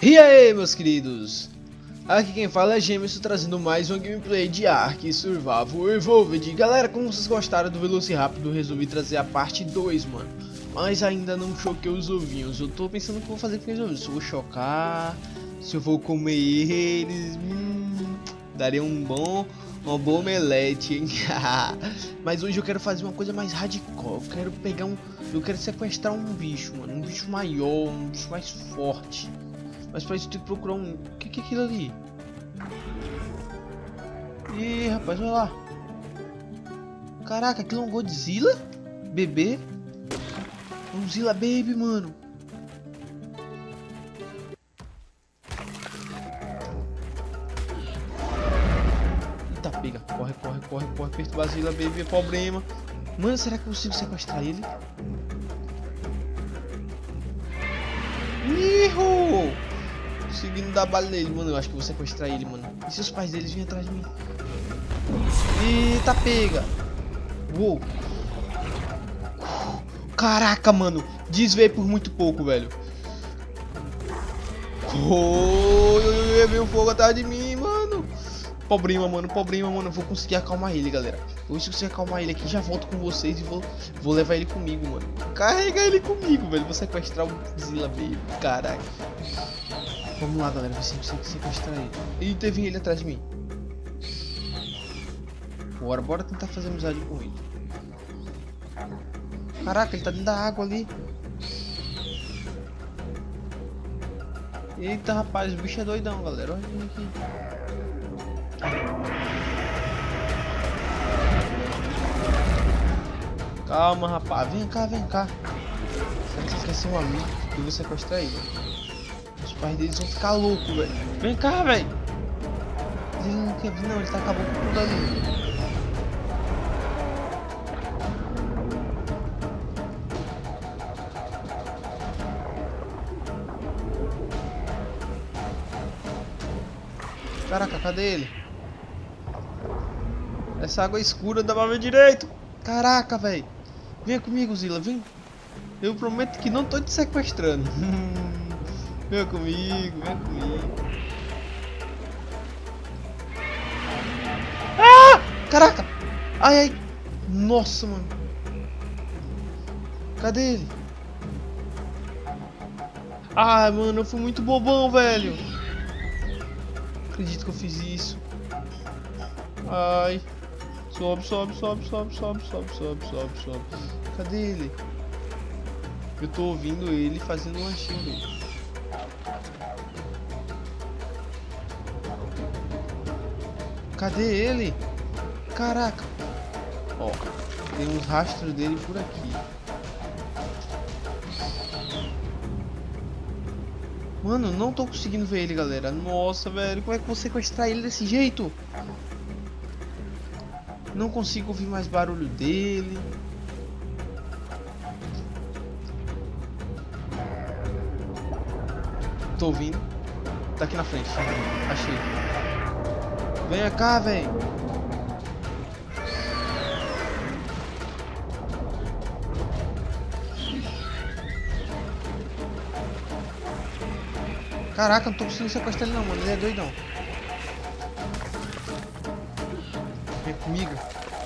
E aí, meus queridos? Aqui quem fala é Gemerson, trazendo mais um gameplay de Ark Survival Evolved. Galera, como vocês gostaram do Velociraptor, eu resolvi trazer a parte 2, mano. Mas ainda não choquei os ovinhos. Eu tô pensando o que vou fazer com os ovinhos. Se eu vou chocar, se eu vou comer eles. Daria uma boa omelete, hein? Mas hoje eu quero fazer uma coisa mais radical. Eu quero sequestrar um bicho, mano. Um bicho maior, um bicho mais forte. Mas pra isso eu tenho que procurar um... O que é aquilo ali? Ih, rapaz, olha lá. Caraca, aquilo é um Godzilla? Bebê? Um Zilla Baby, mano. Eita, pega. Corre. Perturbar Zilla Baby é problema. Mano, será que eu consigo sequestrar ele? Ihu! Conseguindo dar bala nele, mano. Eu acho que vou sequestrar ele, mano. E se os pais deles virem atrás de mim? Eita, pega! Uou! Caraca, mano! Desviei por muito pouco, velho. Veio fogo atrás de mim, mano. Problema, mano. Eu vou conseguir acalmar ele, galera. Eu vou conseguir acalmar ele aqui. Já volto com vocês e vou levar ele comigo, mano. Carregar ele comigo, velho. Vou sequestrar o Zilla Baby. Caraca. Vamos lá, galera, ver se eu consigo sequestrar ele. E teve ele atrás de mim. Bora tentar fazer amizade com ele. Caraca, ele tá dentro da água ali. Eita, rapaz, o bicho é doidão, galera. Olha ele aqui. Calma, rapaz. Vem cá. Será que ele quer ser um amigo? Eu vou sequestrar ele. Os pais deles vão ficar loucos, velho. Vem cá, velho. Ele não quer vir, não. Ele tá acabando com tudo ali. Caraca, cadê ele? Essa água é escura, dá pra ver direito. Caraca, velho. Vem comigo, Zilla, vem. Eu prometo que não tô te sequestrando. Vem comigo. Ah! Caraca! Ai. Nossa, mano. Cadê ele? Ai, mano, eu fui muito bobão, velho. Acredito que eu fiz isso. Ai. Sobe. Cadê ele? Eu tô ouvindo ele fazendo um lanchinho dele. Cadê ele? Caraca. Ó, tem uns rastros dele por aqui. Mano, não tô conseguindo ver ele, galera. Nossa, velho, como é que eu vou sequestrar ele desse jeito? Não consigo ouvir mais barulho dele. Tô ouvindo. Tá aqui na frente. Achei. Venha cá, velho. Caraca, não tô conseguindo sequestrar ele não, mano. Ele é doidão. Vem comigo.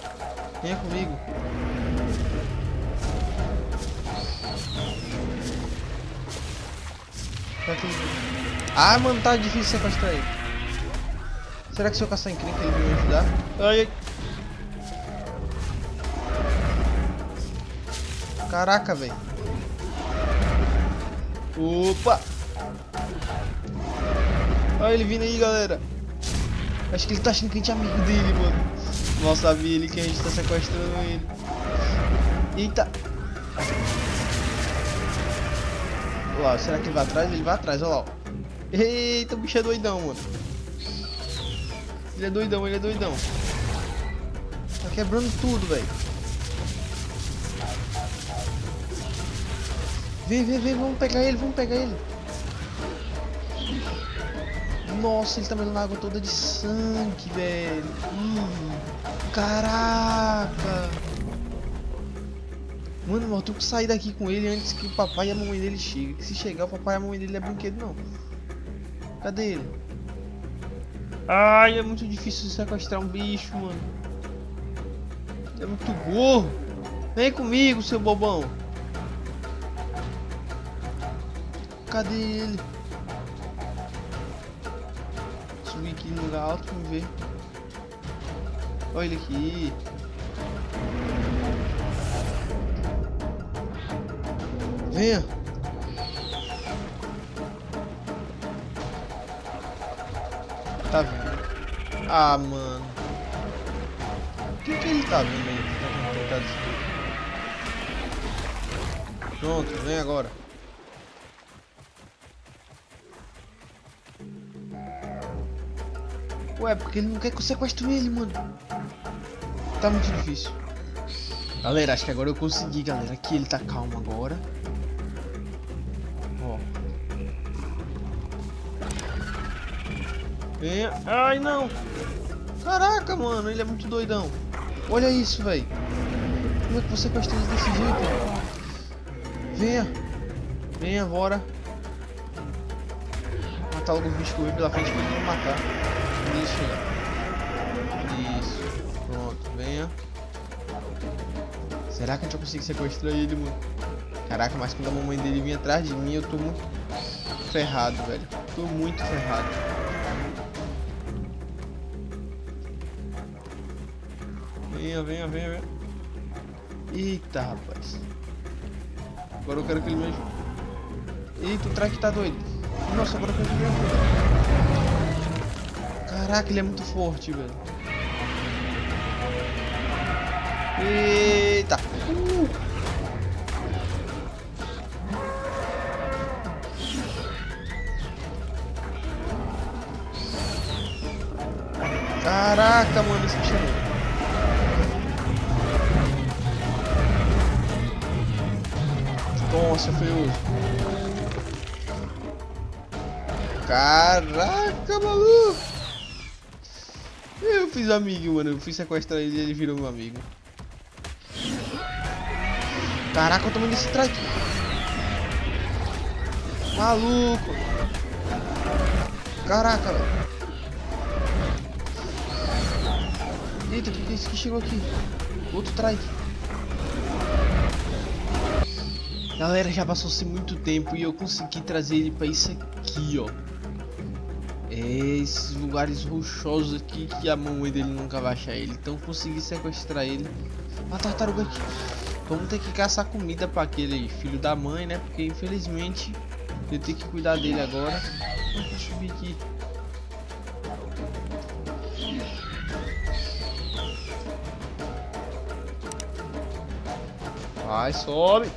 Ah, mano, tá difícil sequestrar ele. Será que se eu caçar encrenca ele vai me ajudar? Ai. Caraca, velho. Opa! Olha ele vindo aí, galera. Acho que ele tá achando que a gente é amigo dele, mano. Mal sabia ele que a gente tá sequestrando ele. Eita! Olha lá, será que ele vai atrás? Ele vai atrás, olha lá. Eita, o bicho é doidão, mano. Ele é doidão. Tá quebrando tudo, velho. Vem, vamos pegar ele. Nossa, ele tá melando a água toda de sangue, velho. Caraca. Mano, eu tenho que sair daqui com ele antes que o papai e a mamãe dele cheguem. Se chegar, o papai e a mamãe dele não é brinquedo, não. Cadê ele? Ai, é muito difícil sequestrar um bicho, mano. É muito burro. Vem comigo, seu bobão. Cadê ele? Subir aqui no lugar alto pra me ver. Olha ele aqui. Venha. Tá vendo? Ah, mano. O que ele tá vendo aí? Pronto, vem agora. Ué, porque ele não quer que eu sequestre ele, mano. Tá muito difícil. Galera, acho que agora eu consegui, galera. Aqui ele tá calmo agora. Ó. Venha. Ai, não. Caraca, mano. Ele é muito doidão. Olha isso, velho. Como é que você sequestra ele desse jeito? Venha. Venha, bora. Matar logo o bicho que eu vi pela frente pra ele não matar. Isso. Pronto, venha. Será que a gente vai conseguir sequestrar ele, mano? Caraca, mas quando a mamãe dele vinha atrás de mim, eu tô muito ferrado, velho. Tô muito ferrado. Venha, venha, venha, venha. Eita, rapaz. Agora eu quero que ele me ajude. Eita, o Trike tá doido. Nossa, agora eu quero que ele me ajude. Caraca, ele é muito forte, velho. Eita. Caraca, mano, esse bicho é louco. Nossa, feioso. Caraca, maluco. Eu fiz amigo, mano. Eu fui sequestrar ele e ele virou meu amigo. Caraca, eu tomando esse trike. Maluco. Caraca, velho. Eita, o que é isso que chegou aqui? Outro trike. Galera, já passou-se muito tempo e eu consegui trazer ele pra isso aqui, ó. Esses lugares rochosos aqui que a mamãe dele nunca vai achar ele. Então consegui sequestrar ele. Uma tartaruga aqui. Vamos ter que caçar comida pra aquele filho da mãe, né? Porque infelizmente eu tenho que cuidar dele agora. Vamos subir aqui. Vai, sobe.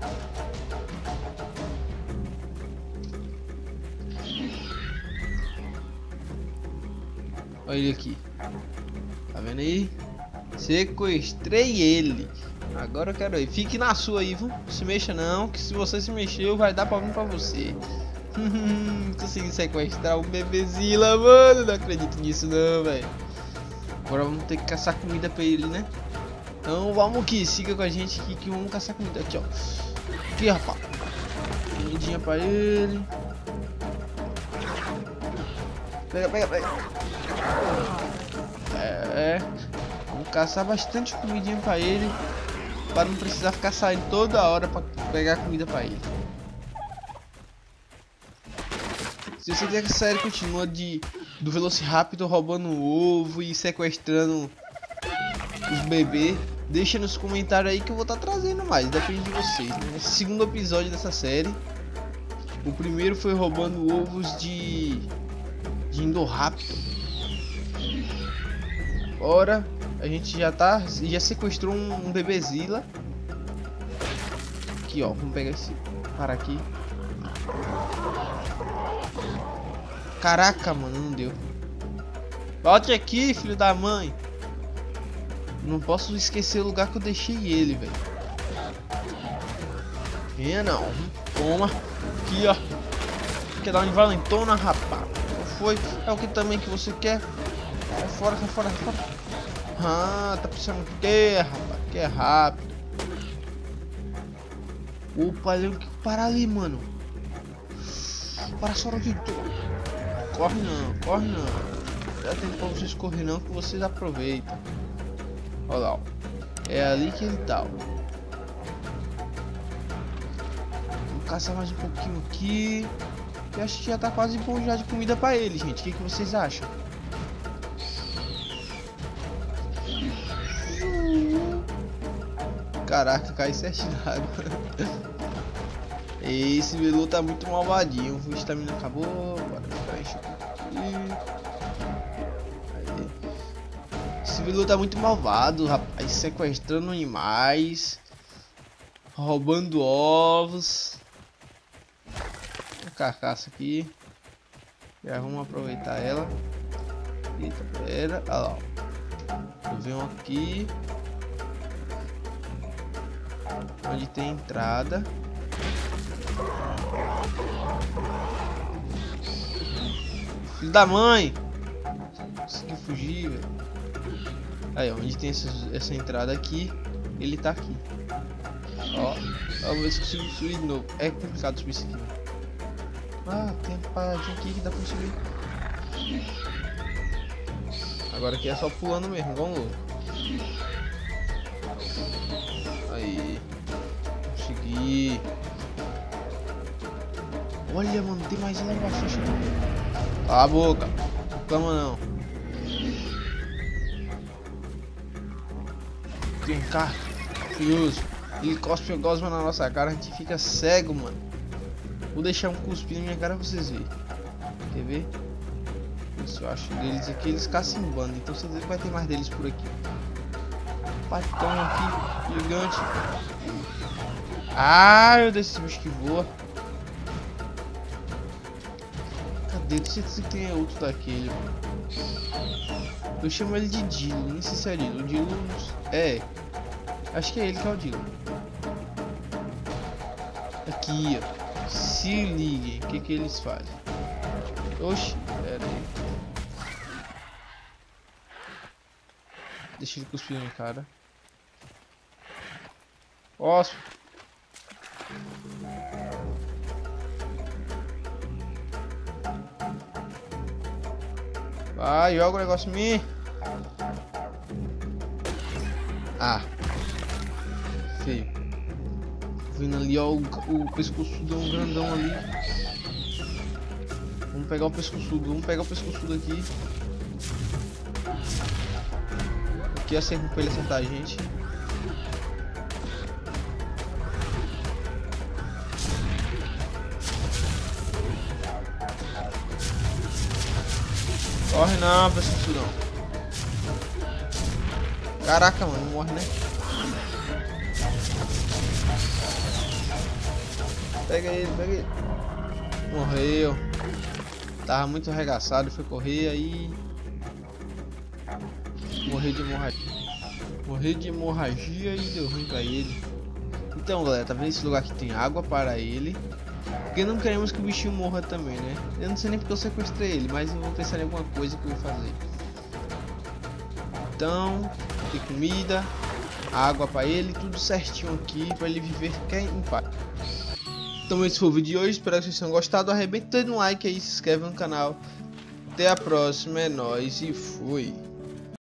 Olha ele aqui. Tá vendo aí? Sequestrei ele. Agora eu quero ir. Fique na sua aí, viu? Não se mexa não, que se você se mexer vai dar problema pra você. Consegui sequestrar um bebezila, mano. Não acredito nisso não, velho. Agora vamos ter que caçar comida pra ele, né? Então vamos aqui, siga com a gente aqui que vamos caçar comida. Aqui, ó. Aqui, rapaz. Comidinha pra ele. Pega, pega, pega. Vamos caçar bastante comidinha pra ele, para não precisar ficar saindo toda hora pra pegar comida pra ele. Se você quiser que a série continue do Velociraptor roubando o ovo e sequestrando os bebês, deixa nos comentários aí que eu vou estar trazendo mais, depende de vocês, né? Esse segundo episódio dessa série. O primeiro foi roubando ovos de Indoraptor. Agora a gente já sequestrou um bebezila. Aqui, ó, vamos pegar esse para aqui. Caraca, mano, não deu. Volte aqui, filho da mãe. Não posso esquecer o lugar que eu deixei ele, velho. Venha não. Toma. Aqui, ó. Quer dar uma valentona, rapaz? Não foi? É o que também que você quer? Sai fora, sai fora, sai fora. Ah, tá precisando o quê, rapaz? Que é rápido. Opa, ele que parar ali, mano. Para só aqui. Corre não, corre não. Não dá tempo pra vocês correr não, que vocês aproveitam. Olha lá, ó. É ali que ele tá, ó. Vou caçar mais um pouquinho aqui. Eu acho que já tá quase bom já de comida pra ele, gente. O que vocês acham? Caraca, cai certinho na água. Esse Velu tá muito malvadinho. O estamina acabou. Bora encher aqui. Esse Velu tá muito malvado, rapaz. Sequestrando animais. Roubando ovos. Uma carcaça aqui. Já vamos aproveitar ela. Eita, pera. Olha lá. Eu venho aqui. Onde tem entrada. Filho da mãe! Consegui fugir, velho. Aí, onde tem essa entrada aqui, ele tá aqui. Ó, vamos ver se consigo subir de novo. É complicado subir isso aqui. Ah, tem uma paradinha aqui que dá pra subir. Agora aqui é só pulando mesmo, igual um louco. Aí. Consegui. Olha, mano, tem mais lá embaixo. Cala a boca. Não clama não. Tem um carro furioso. Ele cospe e gosma na nossa cara. A gente fica cego, mano. Vou deixar um cuspe na minha cara pra vocês verem. Quer ver? Isso eu acho deles aqui. Eles cacimbando. Então vocês vai ter mais deles por aqui. Patão aqui. Gigante. Ah, eu desse bicho que voa. Cadê? Não sei se tem outro daquele. Eu chamo ele de Dilo, nem sei se é Dilo. O Dilo é. Acho que é ele que é o Dilo. Aqui, ó. Se liguem, o que eles fazem? Oxi, pera aí. Deixa ele cuspir na minha cara. Nossa. Vai, joga o negócio em mim. Ah. Feio. Vindo ali, ó, o pescoçudão grandão ali. Vamos pegar o pescoçudo aqui. Aqui acerto pra ele acertar a gente. Corre não, pescoçudão. Caraca, mano, não morre, né? Pega ele, pega ele. Morreu. Tava muito arregaçado, foi correr aí. Morreu de hemorragia e deu ruim pra ele. Então, galera, tá vendo esse lugar que tem água para ele? Porque não queremos que o bichinho morra também, né? Eu não sei nem porque eu sequestrei ele, mas eu vou pensar em alguma coisa que eu vou fazer. Então, tem comida, água para ele, tudo certinho aqui para ele viver em paz. Então esse foi o vídeo de hoje, espero que vocês tenham gostado. Arrebenta no like aí, se inscreve no canal. Até a próxima, é nóis e fui!